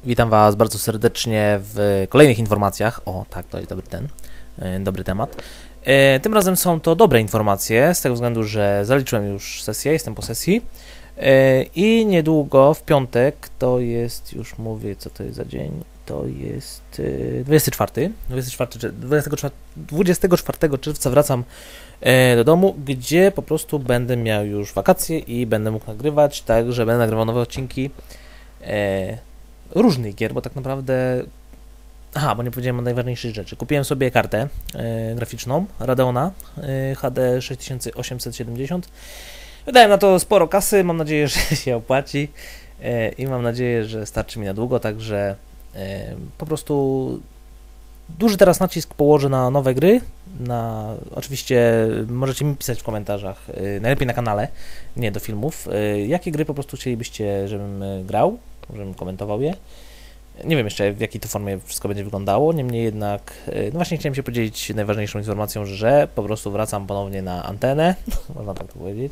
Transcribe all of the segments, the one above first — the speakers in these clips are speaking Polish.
Witam Was bardzo serdecznie w kolejnych informacjach. O, tak, to jest dobry temat. Tym razem są to dobre informacje, z tego względu, że zaliczyłem już sesję, jestem po sesji. I niedługo, w piątek, to jest, już mówię, co to jest za dzień, to jest 24 czerwca wracam do domu, gdzie po prostu będę miał już wakacje i będę mógł nagrywać, także będę nagrywał nowe odcinki różnych gier, bo tak naprawdę... Aha, bo nie powiedziałem o najważniejszych rzeczy. Kupiłem sobie kartę graficzną Radeona HD 6870. Wydałem na to sporo kasy, mam nadzieję, że się opłaci i mam nadzieję, że starczy mi na długo, także po prostu duży teraz nacisk położę na nowe gry. Oczywiście możecie mi pisać w komentarzach, najlepiej na kanale, nie do filmów, jakie gry po prostu chcielibyście, żebym grał, żebym komentował je. Nie wiem jeszcze, w jakiej to formie wszystko będzie wyglądało, niemniej jednak, no właśnie chciałem się podzielić najważniejszą informacją, że po prostu wracam ponownie na antenę, można tak powiedzieć,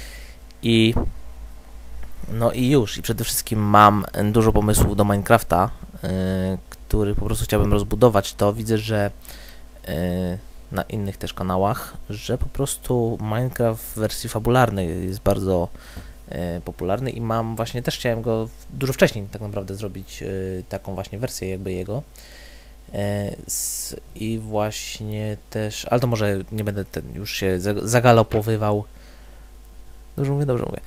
no i już, i przede wszystkim mam dużo pomysłów do Minecrafta, który po prostu chciałbym rozbudować. To widzę, że na innych też kanałach, że po prostu Minecraft w wersji fabularnej jest bardzo popularny i mam właśnie, też chciałem go dużo wcześniej tak naprawdę zrobić taką właśnie wersję jakby jego i właśnie też, ale to może nie będę już się zagalopowywał, dobrze mówię,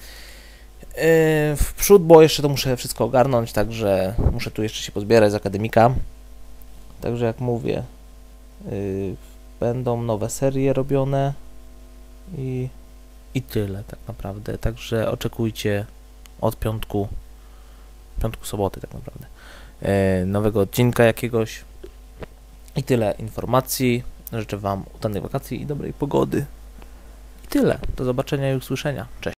w przód, bo jeszcze to muszę wszystko ogarnąć, także muszę tu jeszcze się pozbierać z akademika, także jak mówię, będą nowe serie robione i tyle tak naprawdę, także oczekujcie od piątku, soboty tak naprawdę, nowego odcinka jakiegoś i tyle informacji. Życzę Wam udanej wakacji i dobrej pogody. I tyle. Do zobaczenia i usłyszenia. Cześć.